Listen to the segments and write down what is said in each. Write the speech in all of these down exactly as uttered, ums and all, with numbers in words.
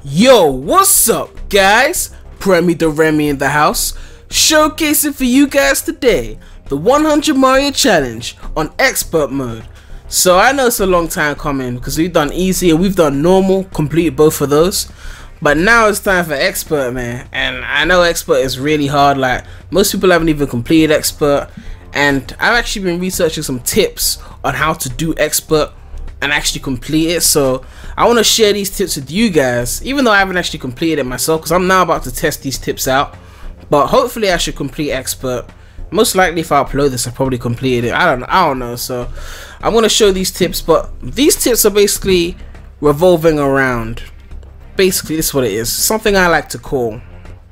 Yo, what's up guys? Premydaremy in the house, showcasing for you guys today the one hundred Mario challenge on expert mode. So I know it's a long time coming because we've done easy and we've done normal, completed both of those, but now it's time for expert, man. And I know expert is really hard, like most people haven't even completed expert, and I've actually been researching some tips on how to do expert and actually complete it. So I want to share these tips with you guys, even though I haven't actually completed it myself, because I'm now about to test these tips out. But hopefully I should complete expert. Most likely if I upload this I probably completed it. I don't know, I don't know. So I'm going to show these tips, but these tips are basically revolving around, basically this is what it is, something I like to call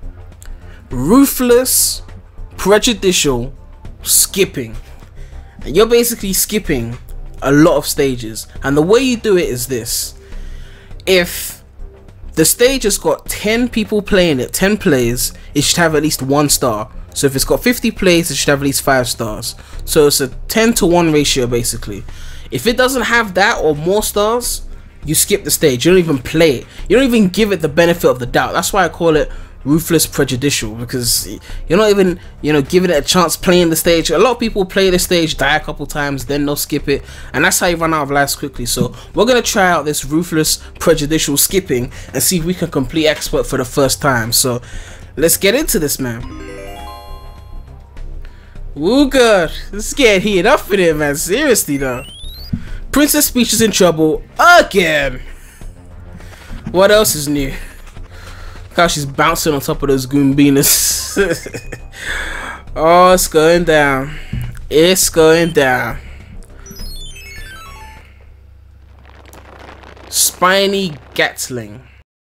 ruthless prejudicial skipping. And you're basically skipping a lot of stages, and the way you do it is this: if the stage has got ten people playing it, ten plays, it should have at least one star. So if it's got fifty plays, it should have at least five stars. So it's a ten to one ratio basically. If it doesn't have that or more stars, you skip the stage. You don't even play it. You don't even give it the benefit of the doubt. That's why I call it ruthless prejudicial, because you're not even, you know, giving it a chance playing the stage. A lot of people play the stage, die a couple times, then they'll skip it, and that's how you run out of lives quickly. So we're gonna try out this ruthless prejudicial skipping and see if we can complete expert for the first time. So let's get into this, man. Ooh, good. Let's get heated up in here, man. Seriously though. Princess Peach is in trouble again. What else is new? How she's bouncing on top of those Goombinas. Oh, it's going down. It's going down. Spiny Gatling.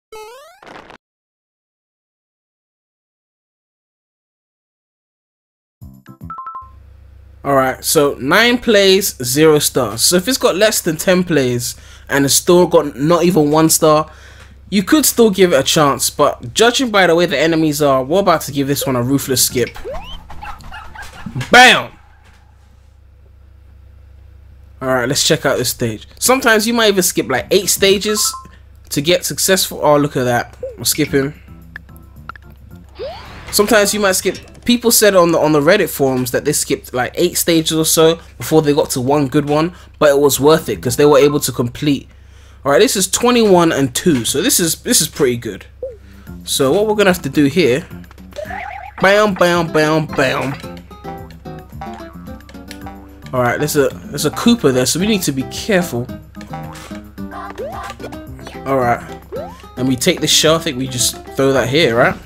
Alright, so nine plays, zero stars. So if it's got less than ten plays and it's still got not even one star, you could still give it a chance, but judging by the way the enemies are, we're about to give this one a ruthless skip. Bam! Alright, let's check out this stage. Sometimes you might even skip like eight stages to get successful. Oh, look at that. I'm skipping. Sometimes you might skip. People said on the on the Reddit forums that they skipped like eight stages or so before they got to one good one, but it was worth it because they were able to complete. Alright, this is twenty-one and two, so this is this is pretty good. So what we're gonna have to do here, bam, bam, bam, bam. Alright, there's a there's a Koopa there, so we need to be careful. Alright, and we take this shell. I think we just throw that here, right?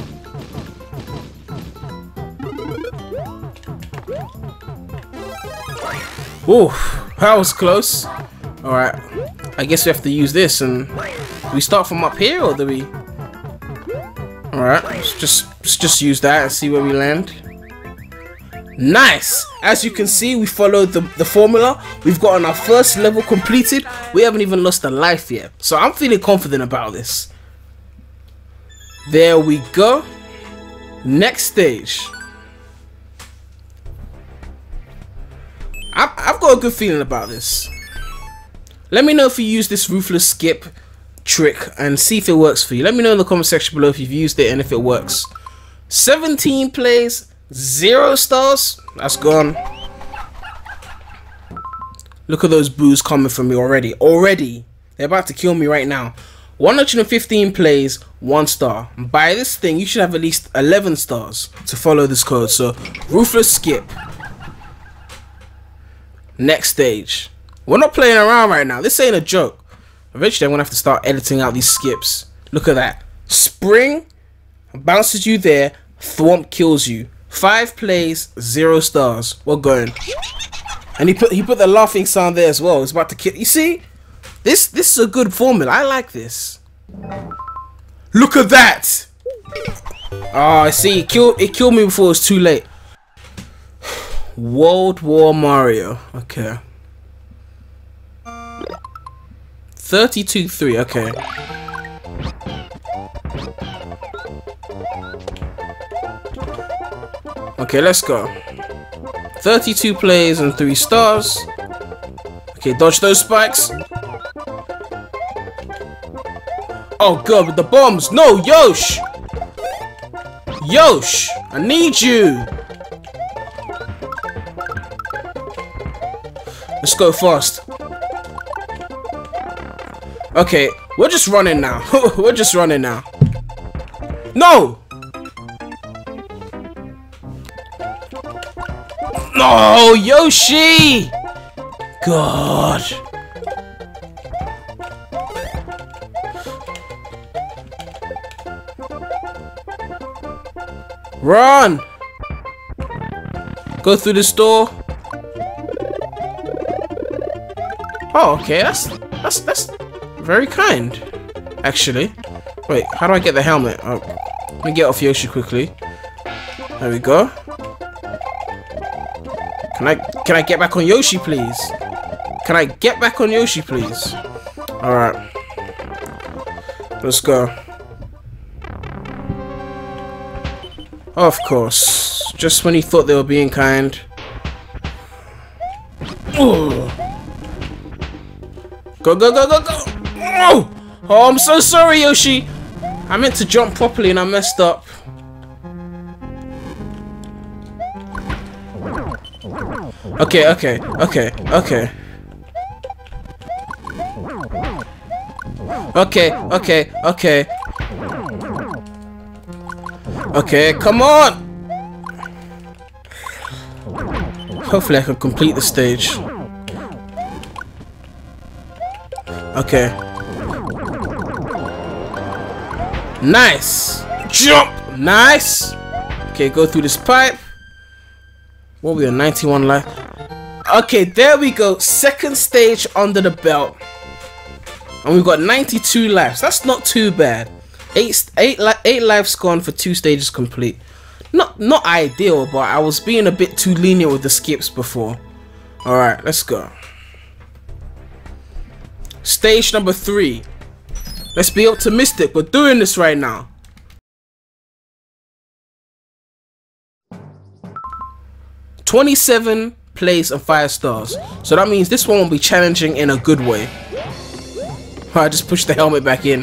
Ooh, that was close. Alright, I guess we have to use this, and do we start from up here or do we? Alright, let's just let's just use that and see where we land. Nice! As you can see, we followed the, the formula. We've gotten our first level completed. We haven't even lost a life yet, so I'm feeling confident about this. There we go. Next stage. I, I've got a good feeling about this. Let me know if you use this ruthless skip trick and see if it works for you. Let me know in the comment section below if you've used it and if it works. seventeen plays, zero stars. That's gone. Look at those boos coming from me already. Already. They're about to kill me right now. one hundred fifteen plays, one star. By this thing, you should have at least eleven stars to follow this code. So, ruthless skip. Next stage. We're not playing around right now. This ain't a joke. Eventually I'm gonna have to start editing out these skips. Look at that. Spring bounces you there. Thwomp kills you. Five plays, zero stars. We're going. And he put he put the laughing sound there as well. It's about to kill. You see? This this is a good formula. I like this. Look at that. Oh, I see. It killed it killed me before it was too late. World War Mario. Okay. thirty-two three. Okay. Okay, let's go. thirty-two plays and three stars. Okay, dodge those spikes. Oh god, with the bombs. No, Yosh. Yosh, I need you. Let's go fast. Okay, we're just running now. We're just running now. No! No, Yoshi! God. Run! Go through this door. Oh, okay, that's that's that's very kind, actually. Wait, how do I get the helmet? Oh, let me get off Yoshi quickly. There we go. Can I can I get back on Yoshi, please? Can I get back on Yoshi, please? All right, let's go. Of course, just when he thought they were being kind. Ooh. Go, go, go, go, go! Oh! Oh, I'm so sorry, Yoshi! I meant to jump properly and I messed up. Okay, okay, okay, okay. Okay, okay, okay. Okay, come on! Hopefully I can complete the stage. Okay. Nice! Jump! Nice! Okay, go through this pipe. What were we on? ninety-one life. Okay, there we go. Second stage under the belt. And we've got ninety-two lives. That's not too bad. Eight, eight, eight lives gone for two stages complete. Not, not ideal, but I was being a bit too lenient with the skips before. Alright, let's go. Stage number three. Let's be optimistic. We're doing this right now. twenty-seven plays and five stars. So that means this one will be challenging in a good way. I just pushed the helmet back in.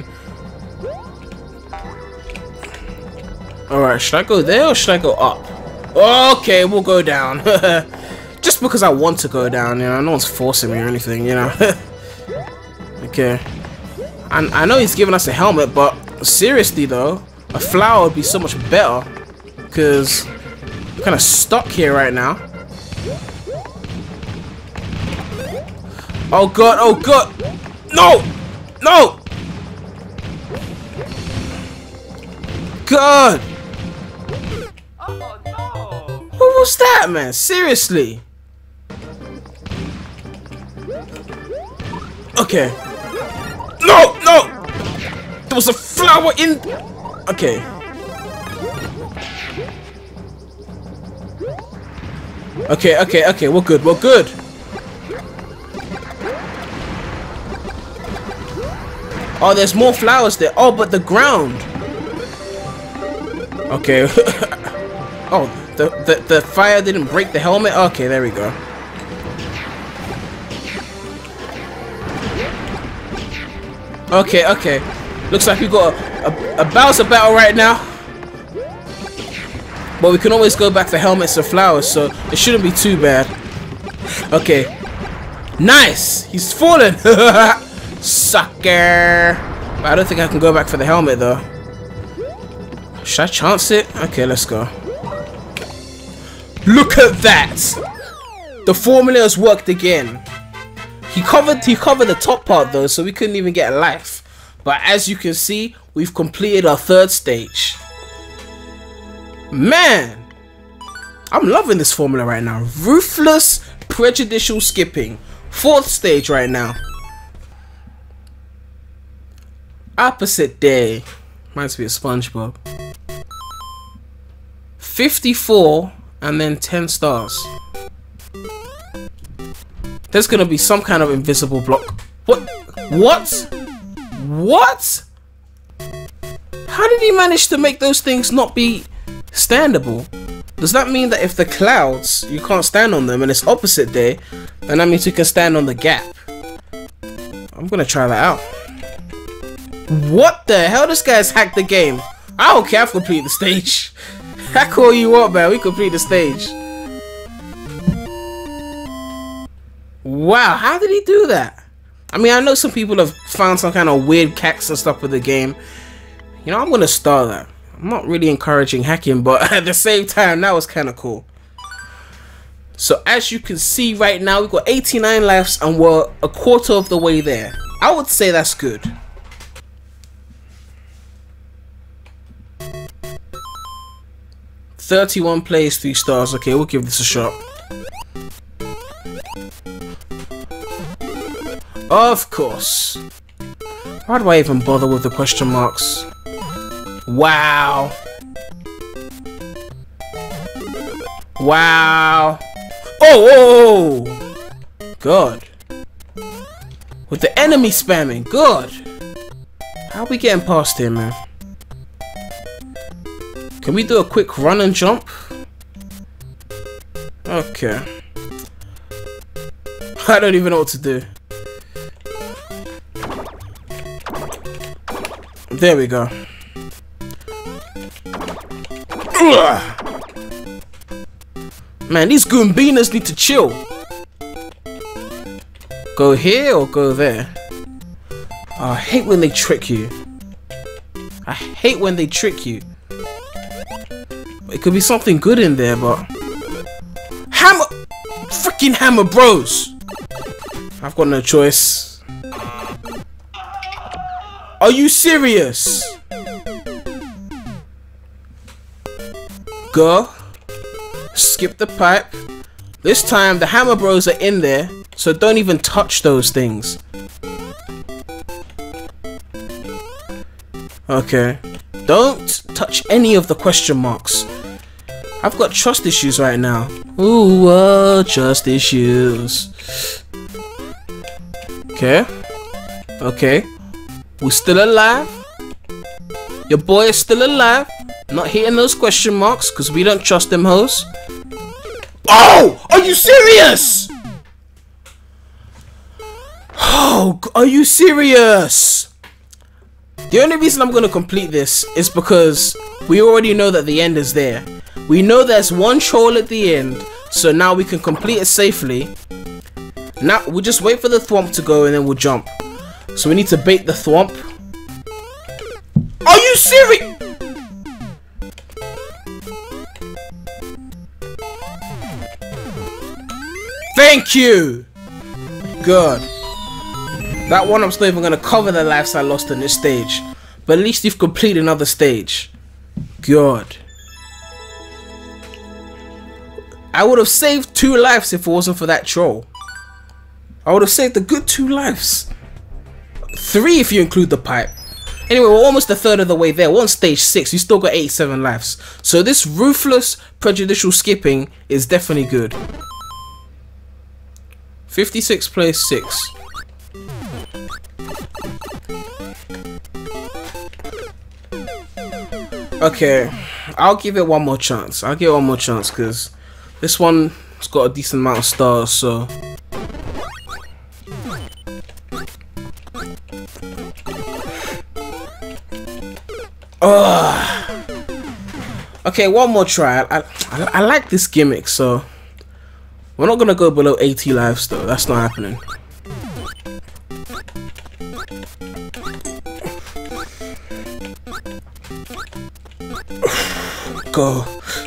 Alright, should I go there or should I go up? Okay, we'll go down. Just because I want to go down, you know. No one's forcing me or anything, you know. Okay. And I know he's giving us a helmet, but seriously though, a flower would be so much better. Because I'm kind of stuck here right now. Oh god, oh god! No! No! God! Oh no! What was that, man? Seriously? Okay. No! No! There was a flower in... Okay. Okay, okay, okay. We're good. We're good. Oh, there's more flowers there. Oh, but the ground. Okay. Oh, the, the, the fire didn't break the helmet? Okay, there we go. Okay, okay. Looks like we got a, a, a Bowser battle right now. But we can always go back for helmets and flowers, so it shouldn't be too bad. Okay. Nice! He's fallen! Sucker! But I don't think I can go back for the helmet, though. Should I chance it? Okay, let's go. Look at that! The formula has worked again. He covered he covered the top part though, so we couldn't even get a life. But as you can see, we've completed our third stage. Man! I'm loving this formula right now. Ruthless, prejudicial skipping. Fourth stage right now. Opposite day. Reminds me of SpongeBob. fifty-four and then ten stars. There's gonna be some kind of invisible block. What? What? What? How did he manage to make those things not be standable? Does that mean that if the clouds, you can't stand on them and it's opposite day, then that means you can stand on the gap? I'm gonna try that out. What the hell? This guy's hacked the game. I don't care. I've completed the stage. Hack all you want, man. We complete the stage. Wow, how did he do that? I mean, I know some people have found some kind of weird hacks and stuff with the game. You know, I'm gonna start that. I'm not really encouraging hacking, but at the same time, that was kind of cool. So as you can see right now, we've got eighty-nine lives and we're a quarter of the way there. I would say that's good. thirty-one plays, three stars. Okay, we'll give this a shot. Of course. Why do I even bother with the question marks? Wow. Wow. Oh, oh, oh. God. With the enemy spamming. God. How are we getting past here, man? Can we do a quick run and jump? Okay. I don't even know what to do. There we go. Ugh. Man, these Goombinas need to chill. Go here or go there? Oh, I hate when they trick you. I hate when they trick you. It could be something good in there, but... Hammer! Freaking Hammer Bros! I've got no choice. Are you serious? Go. Skip the pipe. This time the Hammer Bros are in there, so don't even touch those things. Okay. Don't touch any of the question marks. I've got trust issues right now. Ooh, uh, trust issues. Okay. Okay. We're still alive. Your boy is still alive. Not hitting those question marks because we don't trust them hoes. Oh! Are you serious? Oh, are you serious? The only reason I'm going to complete this is because we already know that the end is there. We know there's one troll at the end, so now we can complete it safely. Now, we'll just wait for the thwomp to go and then we'll jump. So we need to bait the thwomp. Are you serious? Thank you! Good. That one I'm still even going to cover the lives I lost in this stage. But at least you've completed another stage. Good. I would have saved two lives if it wasn't for that troll. I would have saved a good two lives. Three if you include the pipe. Anyway, we're almost a third of the way there. We're on stage six. We still got eighty-seven lives. So this ruthless, prejudicial skipping is definitely good. fifty-six plays six. Okay, I'll give it one more chance. I'll give it one more chance because this one's got a decent amount of stars, so... Ugh. Okay, one more try. I, I, I like this gimmick, so... We're not gonna go below eighty lives though, that's not happening. Go.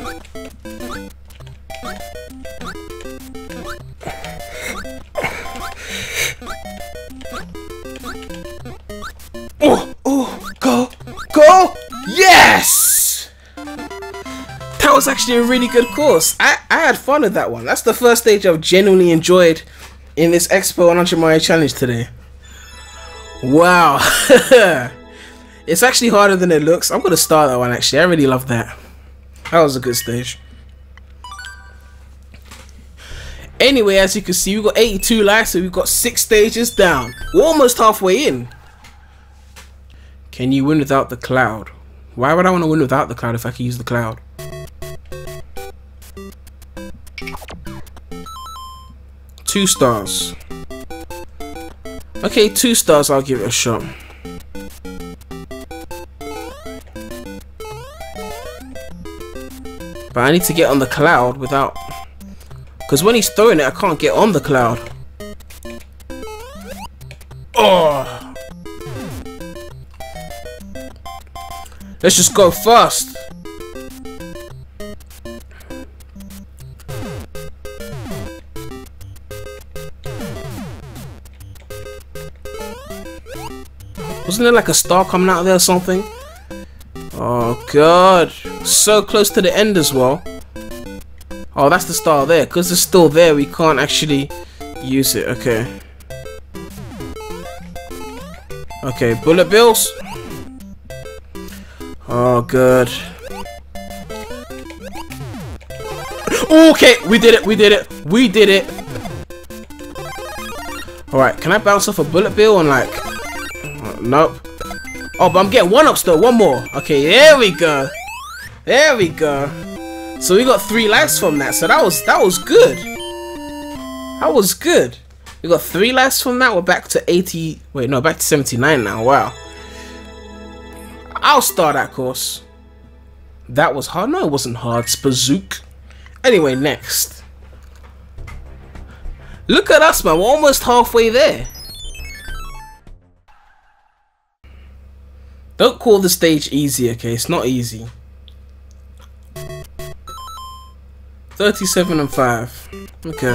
Oh, oh, go, go, yes! That was actually a really good course. I, I had fun with that one. That's the first stage I've genuinely enjoyed in this Expo one hundred Mario Challenge today. Wow. It's actually harder than it looks. I'm going to start that one actually. I really love that. That was a good stage. Anyway, as you can see, we've got eighty-two lives, so we've got six stages down. We're almost halfway in. Can you win without the cloud? Why would I want to win without the cloud if I can use the cloud? Two stars. Okay, two stars, I'll give it a shot. But I need to get on the cloud without... Because when he's throwing it, I can't get on the cloud. Oh! Let's just go fast. Wasn't there like a star coming out of there or something? Oh god. So close to the end as well. Oh, that's the star there. Because it's still there, we can't actually use it. Okay. Okay, bullet bills. Oh god. Okay, we did it, we did it, we did it. Alright, can I bounce off a bullet bill and like... Uh, nope. Oh, but I'm getting one up still, one more. Okay, there we go. There we go. So we got three lives from that, so that was that was good. That was good. We got three lives from that, we're back to eighty... Wait, no, back to seventy-nine now, wow. I'll start that course. That was hard. No, it wasn't hard. Spazook. Anyway, next. Look at us, man. We're almost halfway there. Don't call the stage easy, okay? It's not easy. thirty-seven and five. Okay.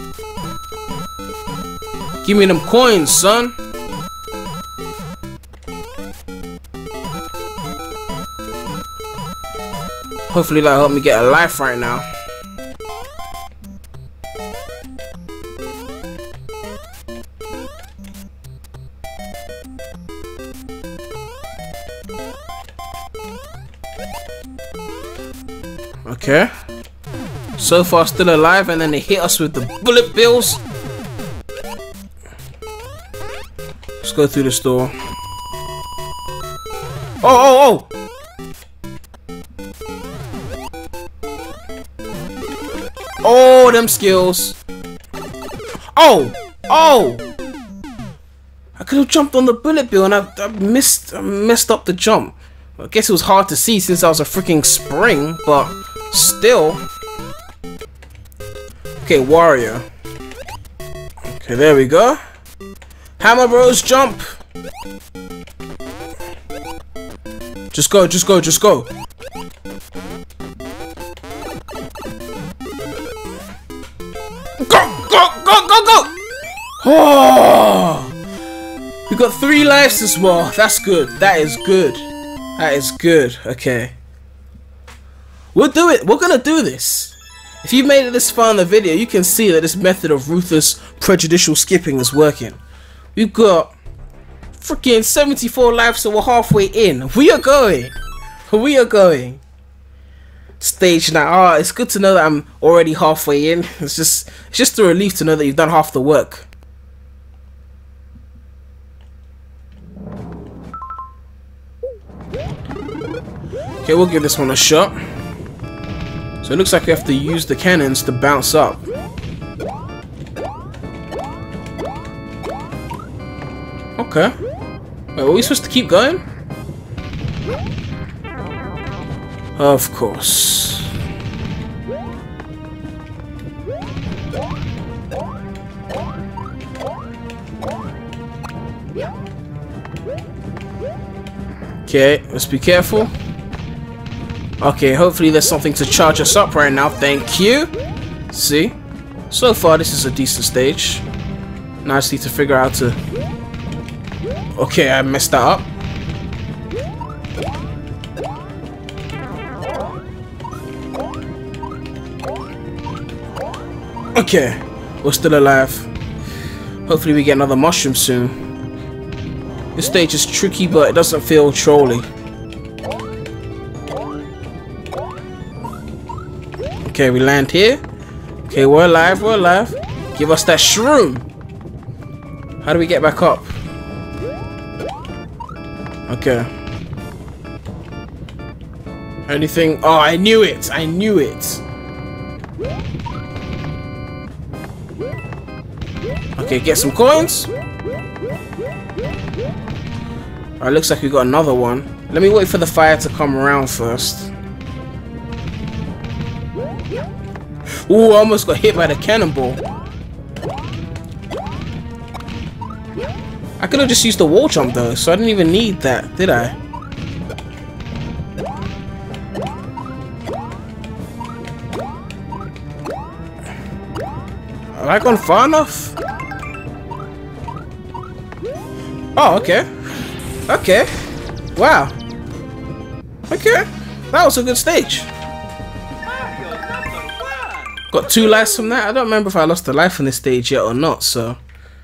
Give me them coins, son. Hopefully that'll help me get a life right now. Okay. So far still alive, and then they hit us with the bullet bills. Let's go through this door. Oh, oh, oh! Oh, them skills. Oh, oh! I could have jumped on the bullet bill and I, I missed, I messed up the jump. I guess it was hard to see since I was a freaking spring, but still. Okay, warrior. Okay, there we go. Hammer Bros jump. Just go, just go, just go. Go, go, go, go, go! Oh! We got three lives as well. That's good. That is good. That is good. Okay. We'll do it. We're gonna do this. If you made it this far in the video, you can see that this method of ruthless, prejudicial skipping is working. We've got freaking seventy-four lives, so we're halfway in. We are going. We are going. Stage now. Ah, oh, it's good to know that I'm already halfway in. It's just, it's just a relief to know that you've done half the work. Okay, we'll give this one a shot. So it looks like we have to use the cannons to bounce up. Okay. Wait, are we supposed to keep going? Of course. Okay, let's be careful. Okay, hopefully there's something to charge us up right now. Thank you. See? So far, this is a decent stage. Now I just need to figure out to... Okay, I messed that up. Okay, we're still alive. Hopefully we get another mushroom soon. This stage is tricky, but it doesn't feel trolly. Okay, we land here. Okay, we're alive, we're alive. Give us that shroom. How do we get back up? Okay. Anything? Oh, I knew it! I knew it! Okay, get some coins. Alright, looks like we got another one. Let me wait for the fire to come around first. Ooh, I almost got hit by the cannonball. I could have just used the wall jump though, so I didn't even need that, did I? Have I gone far enough? Oh, okay. Okay. Wow. Okay. That was a good stage. Got two lives from that. I don't remember if I lost a life on this stage yet or not, so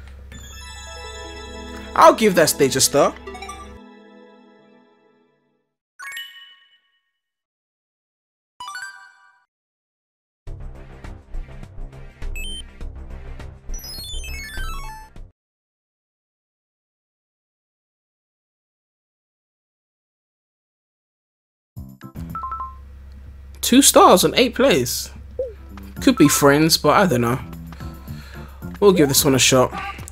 I'll give that stage a star. Two stars on eight plays. Could be friends, but I don't know. We'll give this one a shot.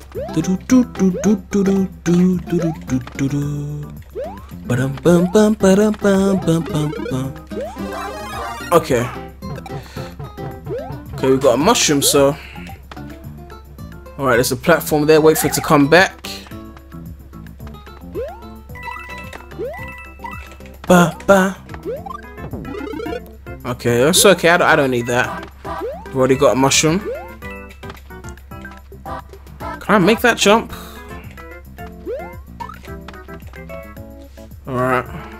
Okay. Okay, we've got a mushroom, so. Alright, there's a platform there. Wait for it to come back. Ba ba. Okay, that's okay. I don't, I don't need that. We've already got a mushroom. Can I make that jump? Alright.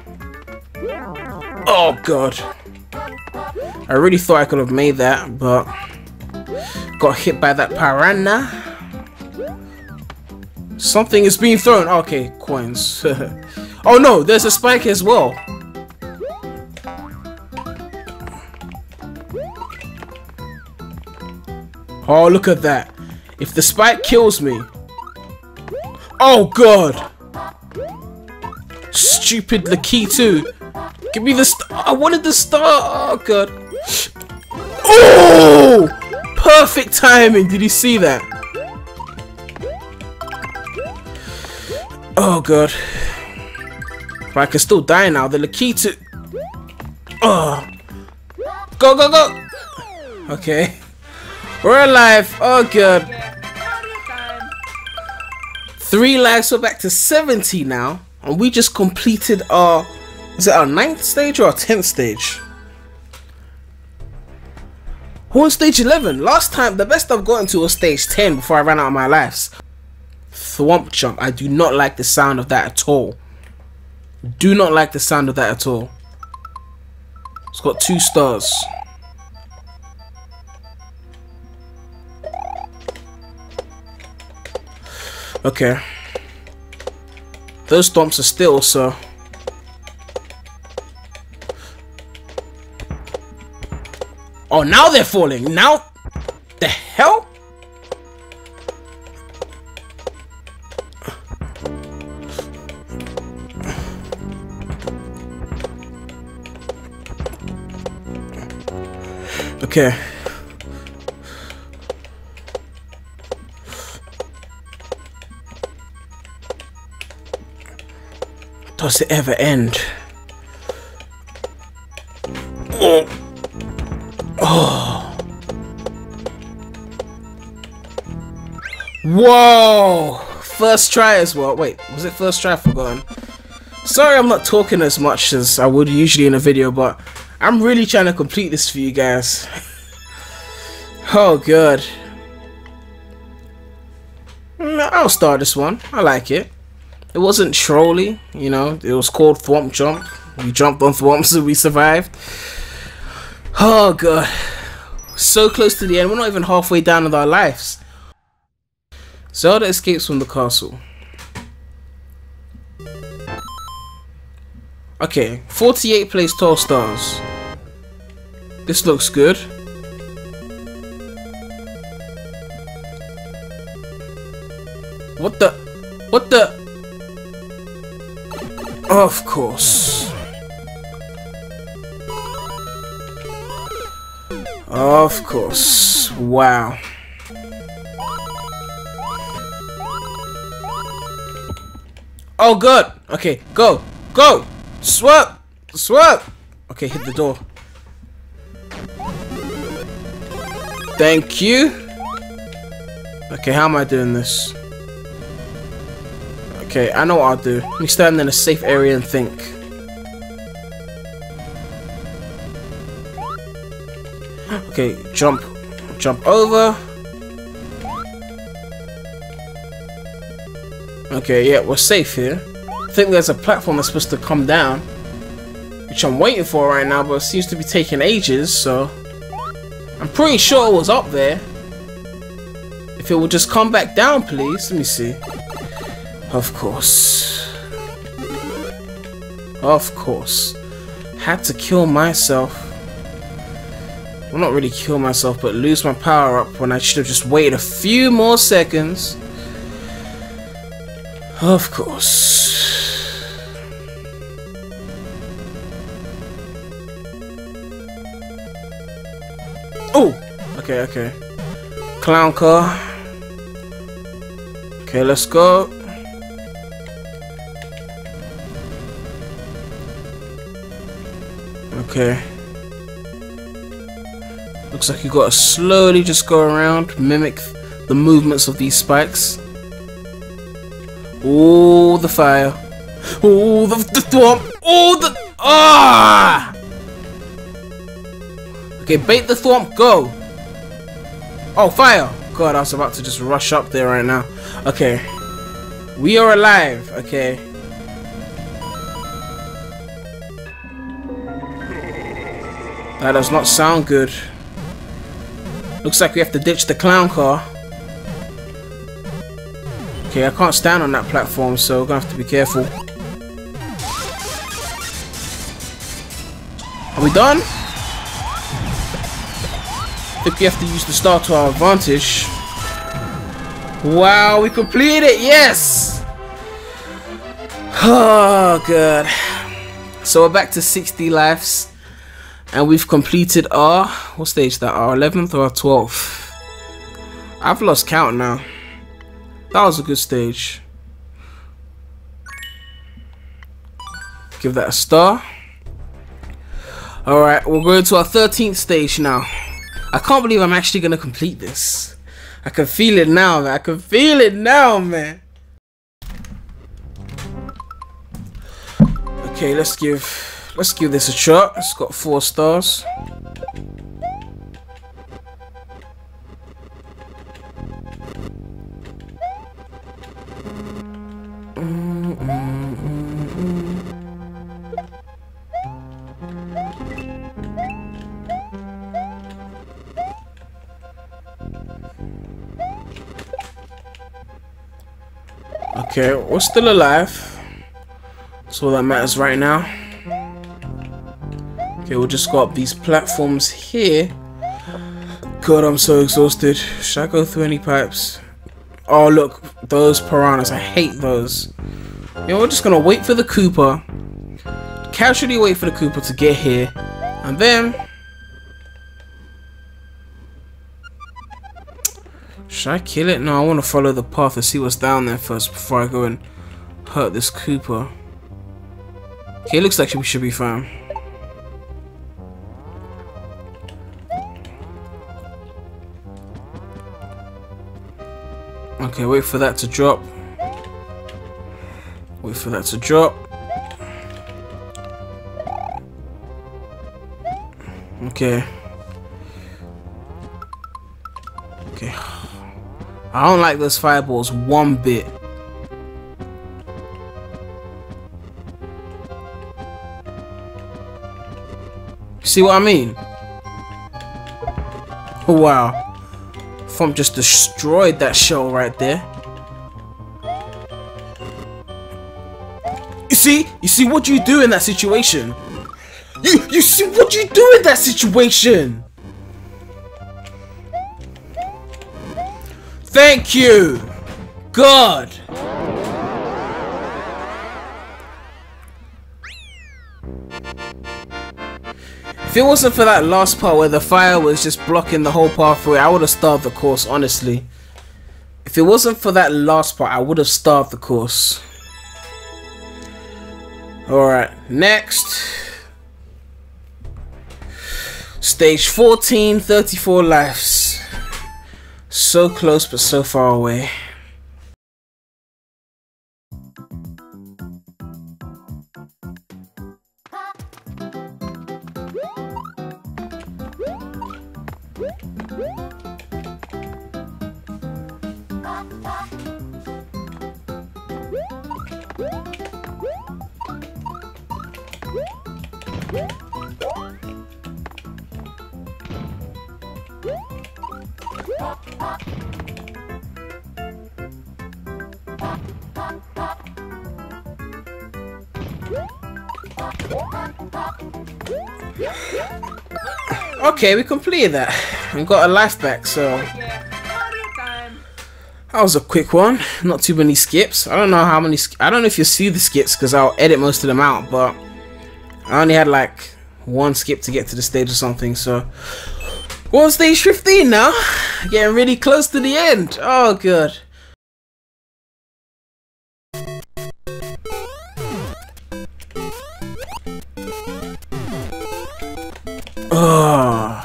Oh god. I really thought I could have made that, but got hit by that piranha. Something is being thrown. Okay, coins. Oh no, there's a spike as well. Oh, look at that. If the spike kills me. Oh, God. Stupid Lakitu. Give me the star. I wanted the star. Oh, God. Oh! Perfect timing. Did you see that? Oh, God. But I can still die now. The Lakitu. Oh. Go, go, go. Okay. We're alive. Oh god. Three lives, we're back to seventy now. And we just completed our, is it our ninth stage or our tenth stage? We're on stage eleven. Last time, the best I've gotten to was stage ten before I ran out of my lives. Thwomp jump. I do not like the sound of that at all. Do not like the sound of that at all. It's got two stars. Okay. Those stomps are still, so. Oh, now they're falling. Now. The hell? Okay. Does it ever end? Oh. Oh. Whoa! First try as well. Wait, was it first try? I've forgotten. Sorry I'm not talking as much as I would usually in a video, but I'm really trying to complete this for you guys. Oh god. I'll start this one. I like it. It wasn't trolly, you know, it was called Thwomp Jump. We jumped on Thwomps and we survived. Oh god. So close to the end, we're not even halfway down with our lives. Zelda escapes from the castle. Okay, forty-eight plays twelve stars. This looks good. What the? What the? Of course. Of course. Wow. Oh, good. Okay, go. Go. Swap. Swap. Okay, hit the door. Thank you. Okay, how am I doing this? Okay, I know what I'll do. Let me stand in a safe area and think. Okay, jump. Jump over. Okay, yeah, we're safe here. I think there's a platform that's supposed to come down, which I'm waiting for right now, but it seems to be taking ages, so I'm pretty sure it was up there. If it would just come back down, please. Let me see. Of course. Of course. Had to kill myself. Well, not really kill myself, but lose my power up when I should have just waited a few more seconds. Of course. Oh! Okay, okay. Clown car. Okay, let's go. Okay. Looks like you gotta slowly just go around, mimic the movements of these spikes. Oh, the fire. Oh, the, the thwomp. Oh, the... Ah! Okay, bait the thwomp, go. Oh, fire. God, I was about to just rush up there right now. Okay. We are alive, okay. That does not sound good. Looks like we have to ditch the clown car. Okay, I can't stand on that platform, so we're gonna have to be careful. Are we done? I think we have to use the star to our advantage. Wow, we completed it, yes! Oh, God. So we're back to sixty lives. And we've completed our... What stage is that? Our eleventh or our twelfth? I've lost count now. That was a good stage. Give that a star. Alright, we're going to our thirteenth stage now. I can't believe I'm actually going to complete this. I can feel it now, man. I can feel it now, man. Okay, let's give... Let's give this a shot. It's got four stars. Mm, mm, mm, mm. Okay, we're still alive. That's all that matters right now. Okay, we'll just go up these platforms here. God, I'm so exhausted. Should I go through any pipes? Oh, look, those piranhas. I hate those. You know, we're just gonna wait for the Koopa. Casually wait for the Koopa to get here. And then... Should I kill it? No, I want to follow the path and see what's down there first before I go and hurt this Koopa. Okay, it looks like we should be fine. Okay, wait for that to drop. Wait for that to drop. Okay. Okay. I don't like those fireballs one bit. See what I mean? Oh, wow. Thump just destroyed that shell right there. You see? You see what you do in that situation? You you see what you do in that situation? Thank you! God! If it wasn't for that last part where the fire was just blocking the whole pathway, I would have starved the course, honestly. If it wasn't for that last part, I would have starved the course. Alright, next. Stage fourteen, thirty-four lives. So close but so far away. Okay, we completed that. We got a life back, so that was a quick one. Not too many skips. I don't know how many. I don't know if you see the skips because I'll edit most of them out. But I only had like one skip to get to the stage or something. So we're on stage fifteen now. Getting really close to the end. Oh, good. Oh.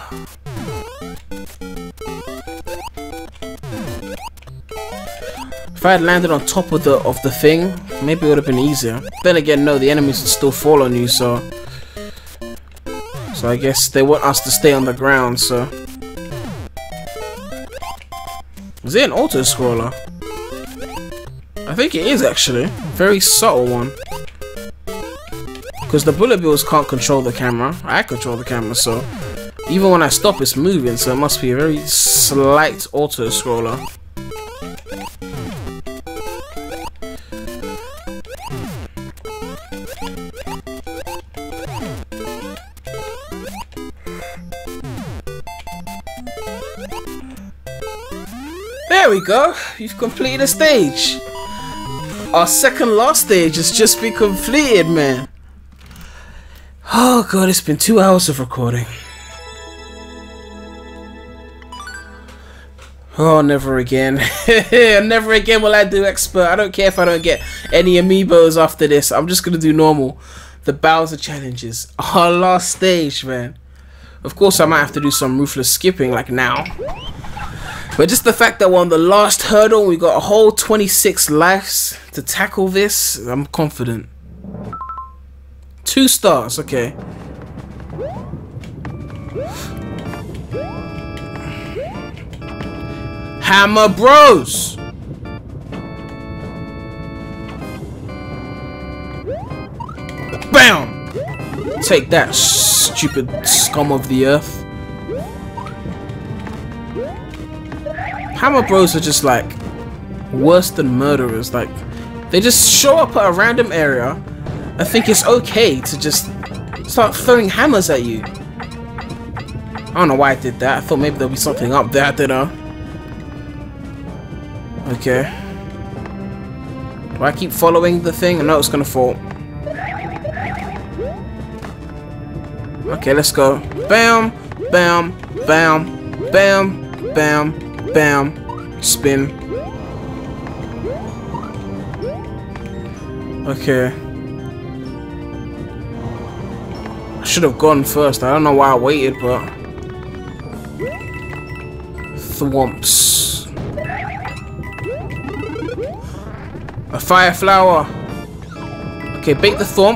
If I had landed on top of the of the thing, maybe it would have been easier. Then again, no, the enemies would still fall on you, so so I guess they want us to stay on the ground. So is it an auto scroller? I think it is actually. Very subtle one. Because the bullet bills can't control the camera. I control the camera, so even when I stop, it's moving. So it must be a very slight auto scroller. There we go. You've completed a stage. Our second last stage has just been completed, man. Oh god, it's been two hours of recording. Oh, never again. Never again will I do expert. I don't care if I don't get any amiibos after this. I'm just gonna do normal. The Bowser challenges. Our last stage, man. Of course, I might have to do some ruthless skipping like now. But just the fact that we're on the last hurdle, we got a whole twenty-six lives to tackle this, I'm confident. Two stars, okay. Hammer Bros! Bam! Take that, stupid scum of the earth. Hammer Bros are just like worse than murderers. Like, they just show up at a random area. I think it's okay to just start throwing hammers at you. I don't know why I did that. I thought maybe there'll be something up there, I don't know. Okay. Do I keep following the thing? I know it's gonna fall. Okay, let's go. Bam, bam, bam, bam, bam, bam. Spin. Okay. I should have gone first. I don't know why I waited, but thwomps. A fire flower. Okay, bait the thwomp.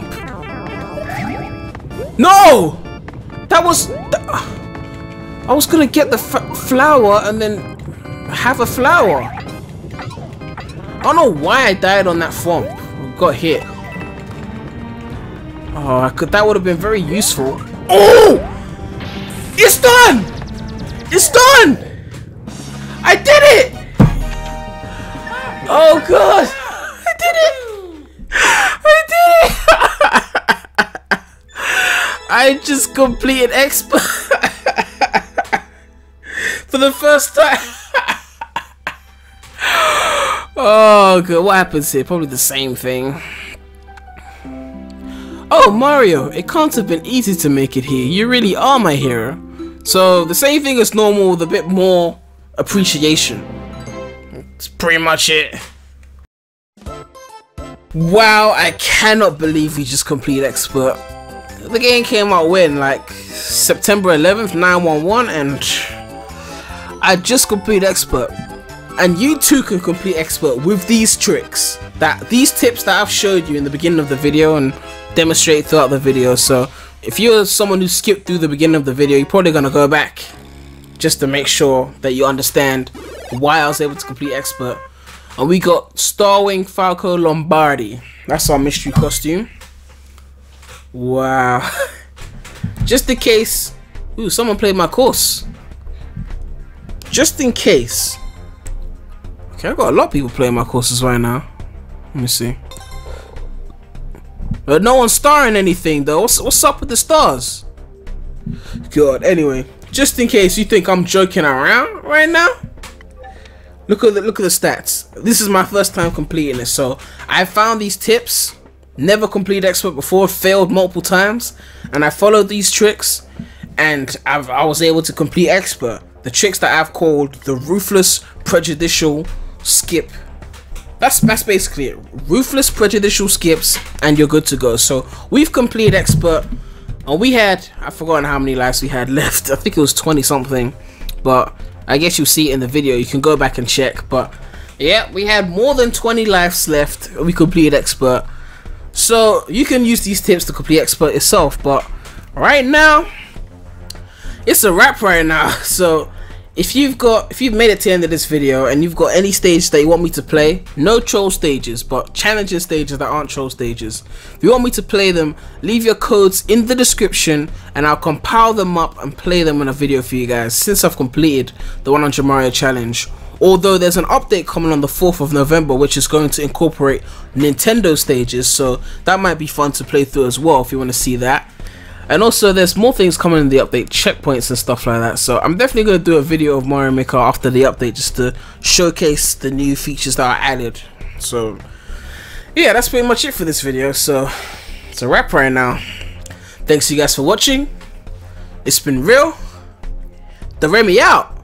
No! That was... Th I was gonna get the f flower and then have a flower. I don't know why I died on that thwomp. I got hit. Oh, I could. That would have been very useful. Oh! It's done! It's done! I did it! Oh god! I did it! I did it! I just completed expert for the first time. Oh god, what happens here? Probably the same thing. Oh, Mario, it can't have been easy to make it here. You really are my hero. So, the same thing as normal with a bit more appreciation. That's pretty much it. Wow, I cannot believe we just completed expert. The game came out when, like, September eleventh, nine one one, and I just completed expert, and you too can complete expert with these tricks, that these tips that I've showed you in the beginning of the video and demonstrated throughout the video. So if you're someone who skipped through the beginning of the video, you're probably gonna go back just to make sure that you understand why I was able to complete expert. And we got Starwing Falco Lombardi. That's our mystery costume. Wow. Just in case, ooh, someone played my course. Just in case. Okay, I've got a lot of people playing my courses right now. Let me see. But no one's starring anything though. What's, what's up with the stars? God, anyway, just in case you think I'm joking around right now, look at the look at the stats. This is my first time completing it, so I found these tips. Never completed expert before, failed multiple times, and I followed these tricks, and I've, I was able to complete expert. The tricks that I've called the ruthless prejudicial skip. That's that's basically it. Ruthless prejudicial skips, and you're good to go. So we've completed expert, and we had, I've forgotten how many lives we had left. I think it was twenty something, but I guess you'll see it in the video. You can go back and check. But yeah, we had more than twenty lives left. We completed expert. So you can use these tips to complete expert yourself. But right now, it's a wrap right now. So if you've got, if you've made it to the end of this video and you've got any stage that you want me to play, no troll stages, but challenging stages that aren't troll stages, if you want me to play them, leave your codes in the description and I'll compile them up and play them in a video for you guys, since I've completed the one hundred Mario challenge. Although there's an update coming on the fourth of November which is going to incorporate Nintendo stages, so that might be fun to play through as well if you want to see that. And also there's more things coming in the update, checkpoints and stuff like that, so I'm definitely going to do a video of Mario Maker after the update just to showcase the new features that are added. So yeah, that's pretty much it for this video, so it's a wrap right now. Thanks you guys for watching. It's been real. The Remy out.